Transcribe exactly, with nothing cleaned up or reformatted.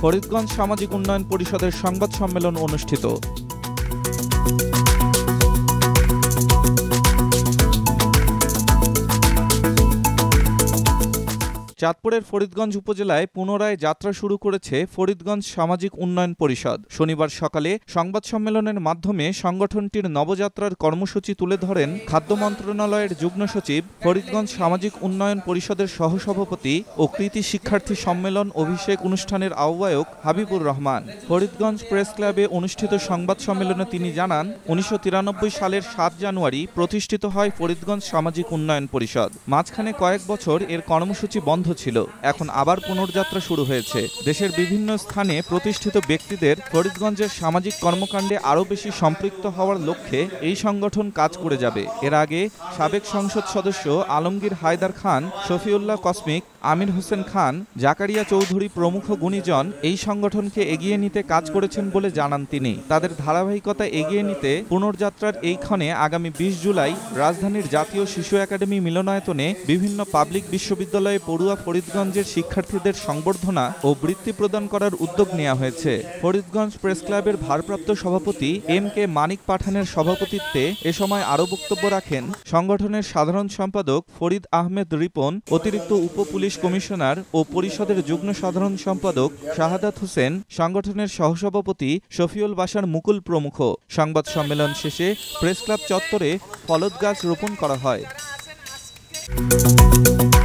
ফরিদগঞ্জ সামাজিক উন্নয়ন পরিষদের সংবাদ সম্মেলন অনুষ্ঠিত। চাঁদপুরের ফরিদগঞ্জ উপজেলায় পুনরায় যাত্রা শুরু করেছে ফরিদগঞ্জ সামাজিক উন্নয়ন পরিষদ। শনিবার সকালে সংবাদ সম্মেলনের মাধ্যমে সংগঠনটির নবযাত্রার কর্মসূচি তুলে ধরেন খাদ্য মন্ত্রণালয়ের যুগ্ম সচিব, ফরিদগঞ্জ সামাজিক উন্নয়ন পরিষদের সহসভাপতি ও কৃতি শিক্ষার্থী সম্মেলন অভিষেক অনুষ্ঠানের আহ্বায়ক হাবিবুর রহমান। ফরিদগঞ্জ প্রেস ক্লাবে অনুষ্ঠিত সংবাদ সম্মেলনে তিনি জানান, উনিশশো তিরানব্বই সালের সাত জানুয়ারি প্রতিষ্ঠিত হয় ফরিদগঞ্জ সামাজিক উন্নয়ন পরিষদ। মাঝখানে কয়েক বছর এর কর্মসূচি বন্ধ ছিল, এখন আবার পুনর্যাত্রা শুরু হয়েছে। দেশের বিভিন্ন স্থানে প্রতিষ্ঠিত ব্যক্তিদের ফরিদগঞ্জের সামাজিক কর্মকাণ্ডে আরও বেশি সম্পৃক্ত হওয়ার লক্ষ্যে এই সংগঠন কাজ করে যাবে। এর আগে সাবেক সংসদ সদস্য আলমগীর হায়দার খান, শফিউল্লাহ কসমিক, আমির হোসেন খান, জাকারিয়া চৌধুরী প্রমুখ গুণীজন এই সংগঠনকে এগিয়ে নিতে কাজ করেছেন বলে জানান তিনি। তাদের ধারাবাহিকতা এগিয়ে নিতে পুনর্যাত্রার এই ক্ষণে আগামী বিশ জুলাই রাজধানীর জাতীয় শিশু একাডেমি মিলনায়তনে বিভিন্ন পাবলিক বিশ্ববিদ্যালয়ে পড়ুয়া ফরিদগঞ্জের শিক্ষার্থীদের সংবর্ধনা ও বৃত্তি প্রদান করার উদ্যোগ নেওয়া হয়েছে। ফরিদগঞ্জ প্রেস ক্লাবের ভারপ্রাপ্ত সভাপতি এম কে মানিক পাঠানের সভাপতিত্বে এ সময় আরও বক্তব্য রাখেন সংগঠনের সাধারণ সম্পাদক ফরিদ আহমেদ রিপন, অতিরিক্ত উপ পুলিশ কমিশনার ও পরিষদের যুগ্ম সাধারণ সম্পাদক শাহাদাত হোসেন, সংগঠনের সহসভাপতি শফিউল বাশার মুকুল প্রমুখ। সংবাদ সম্মেলন শেষে প্রেস ক্লাব চত্বরে ফলদ গাছ রোপণ করা হয়।